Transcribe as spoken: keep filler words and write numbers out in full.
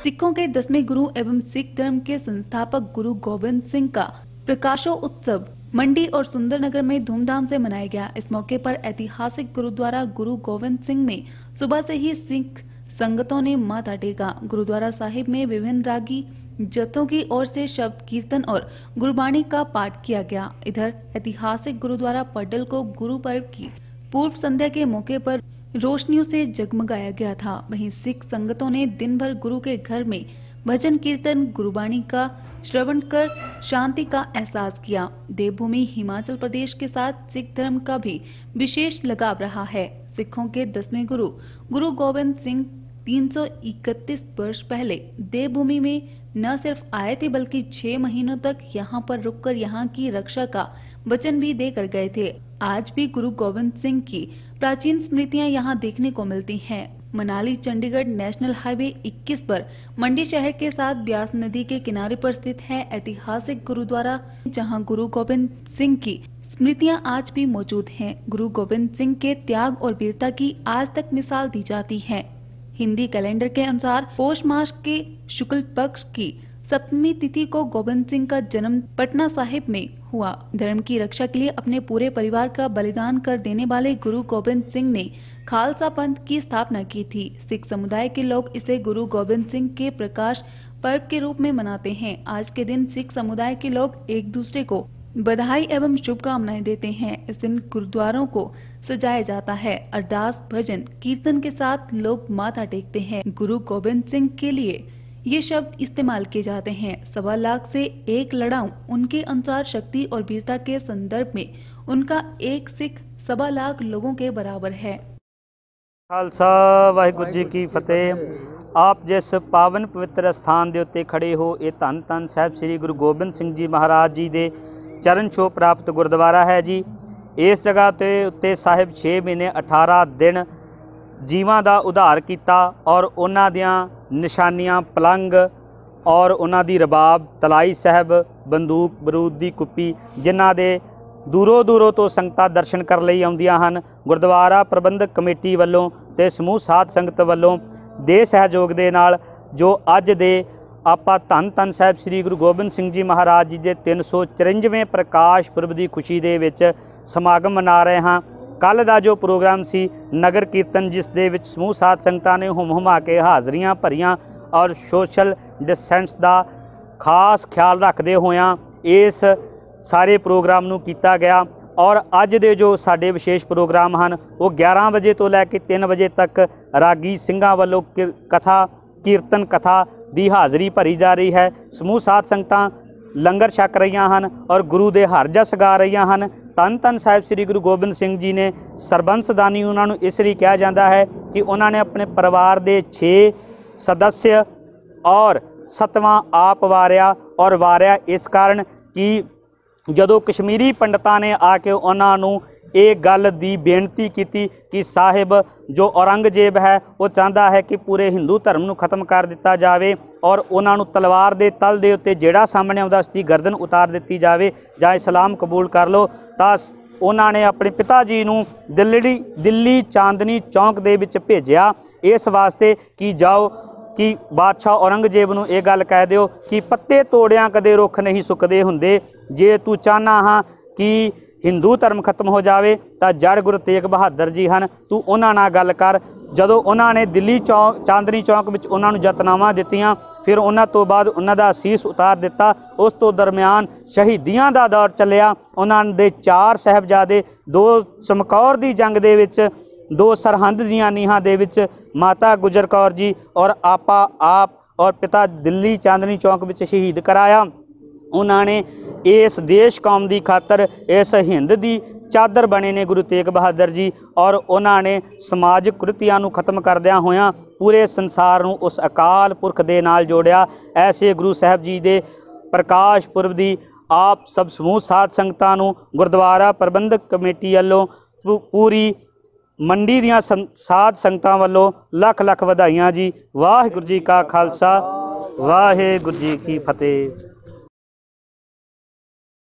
सिखों के दसवें गुरु एवं सिख धर्म के संस्थापक गुरु गोबिंद सिंह का प्रकाशोत्सव मंडी और सुंदरनगर में धूमधाम से मनाया गया। इस मौके पर ऐतिहासिक गुरुद्वारा गुरु गोबिंद सिंह में सुबह से ही सिख संगतों ने माथा टेका। गुरुद्वारा साहिब में विभिन्न रागी जत्थों की ओर से शब्द कीर्तन और गुरबाणी का पाठ किया गया। इधर ऐतिहासिक गुरुद्वारा पड्डल को गुरु पर्व की पूर्व संध्या के मौके पर रोशनियों से जगमगाया गया था। वहीं सिख संगतों ने दिन भर गुरु के घर में भजन कीर्तन गुरबाणी का श्रवण कर शांति का एहसास किया। देवभूमि हिमाचल प्रदेश के साथ सिख धर्म का भी विशेष लगाव रहा है। सिखों के दसवें गुरु गुरु गोबिंद सिंह तीन सौ इकतीस वर्ष पहले देवभूमि में न सिर्फ आए थे बल्कि छह महीनों तक यहाँ पर रुककर यहाँ की रक्षा का वचन भी देकर गए थे। आज भी गुरु गोबिंद सिंह की प्राचीन स्मृतियां यहाँ देखने को मिलती हैं। मनाली चंडीगढ़ नेशनल हाईवे इक्कीस पर मंडी शहर के साथ ब्यास नदी के किनारे पर स्थित है ऐतिहासिक गुरुद्वारा, जहां गुरु गोबिंद सिंह की स्मृतियां आज भी मौजूद हैं। गुरु गोबिंद सिंह के त्याग और वीरता की आज तक मिसाल दी जाती है। हिंदी कैलेंडर के अनुसार पौष मास के शुक्ल पक्ष की सप्तमी तिथि को गोबिंद सिंह का जन्म पटना साहिब में हुआ। धर्म की रक्षा के लिए अपने पूरे परिवार का बलिदान कर देने वाले गुरु गोबिंद सिंह ने खालसा पंथ की स्थापना की थी। सिख समुदाय के लोग इसे गुरु गोबिंद सिंह के प्रकाश पर्व के रूप में मनाते हैं। आज के दिन सिख समुदाय के लोग एक दूसरे को बधाई एवं शुभकामनाएं देते हैं। इस दिन गुरुद्वारों को सजाया जाता है। अरदास भजन कीर्तन के साथ लोग माथा टेकते हैं। गुरु गोबिंद सिंह के लिए ये शब्द इस्तेमाल किए जाते हैं। सवा लाख से एक लड़ाऊं, उनके अनुसार शक्ति और वीरता के संदर्भ में उनका एक सिख सवा लाख लोगों के बराबर है। खालसा वाहिगुरू जी की फतेह। आप जिस पावन पवित्र स्थान के उत्ते खड़े हो, ये धन धन साहिब श्री गुरु गोबिंद सिंह जी महाराज जी के चरण छो प्राप्त गुरुद्वारा है जी। इस जगह ते उत्ते साहिब छे महीने अठारह दिन जीवां दा उद्धार किया और उन्हां दियां निशानियां पलंग और उन्हां दी रबाब, तलाई साहब, बंदूक, बरूद दी कुप्पी जिन्हां दे दूरों दूरों तो संगतां दर्शन कर लई आउंदियां हन। गुरुद्वारा प्रबंधक कमेटी वालों ते समूह साध संगत वालों दे सहयोग दे नाल जो अज दे आपां धन धन साहिब श्री गुरु गोबिंद सिंह जी महाराज जी दे तीन सौ चुरंजवें प्रकाश पुरब की खुशी दे विच समागम मना रहे हाँ। कल का जो प्रोग्राम सी नगर कीर्तन, जिस दे विच समूह साध संगतां ने हुम हुमा के हाज़रियां भरियां और सोशल डिस्टेंस का खास ख्याल रखते होया इस सारे प्रोग्राम नूं कीता गया। और अज दे जो साडे विशेष प्रोग्राम हैं वो ग्यारह बजे तो लैके तीन बजे तक रागी सिंघां वालों कथा कीर्तन कथा की हाज़री भरी जा रही है। समूह साध संगतां लंगर छक रही हैं और गुरु दे हर जस गा रही हैं। धन धन साहिब श्री गुरु गोबिंद सिंह जी ने सरबंसदानी उन्होंने इसलिए कहा जाता है कि उन्होंने अपने परिवार के छे सदस्य और सतवां आप वारिया और वारिया इस कारण कि जदों कश्मीरी पंडितां ने आके उन्होंने ये गल की बेनती की कि साहिब जो औरंगजेब है वो चाहता है कि पूरे हिंदू धर्म को खत्म कर दिता जाए और उन्होंने तलवार के तल के उत्ते जिहड़ा सामने आउंदा उसकी गर्दन उतार दी जाए जां इस्लाम कबूल कर लो। तां उन्होंने अपने पिता जी नूं दिल्ली दिल्ली चांदनी चौंक दे विच भेजिया इस वास्ते कि जाओ कि बादशाह औरंगजेब नूं ये गल कह दिओ कि पत्ते तोड़ियां कदे रुख नहीं सुकदे हुंदे। जे तू चाहना हाँ कि हिंदू धर्म खत्म हो जाए तो जड़ गुरु तेग बहादुर जी हैं, तू उन्हां नाल गल कर। जदों उन्होंने दिल्ली चौक चांदनी चौक में उन्होंने जतनावां दित्तियां, फिर उन्हां तो बाद उन्हां दा सीस उतार दिता। उस तो दरम्यान शहीदियां दा दौर चलिया। उन्हां दे चार साहिबजादे, दो चमकौर दी जंग दे विच, दो सरहंद दीआं नीहां दे विच माता गुजर कौर जी और आपा आप और पिता दिल्ली चांदनी चौक में शहीद कराया। उन्होंने इस देश कौम की खातर इस हिंद की चादर बने ने गुरु तेग बहादुर जी और उन्होंने समाजिक कुरीतियां नूं खत्म करदियां होया पूरे संसार नूं उस अकाल पुरख दे नाल जोड़िया। ऐसे गुरु साहब जी दे प्रकाश पुरब दी आप सब समूह साध संगतां नूं गुरुद्वारा प्रबंधक कमेटी वालों पूरी मंडी दियां साध संगतां वालों लख लख वधाइयां जी। वाहिगुरू जी का खालसा वाहिगुरू जी की फतेह।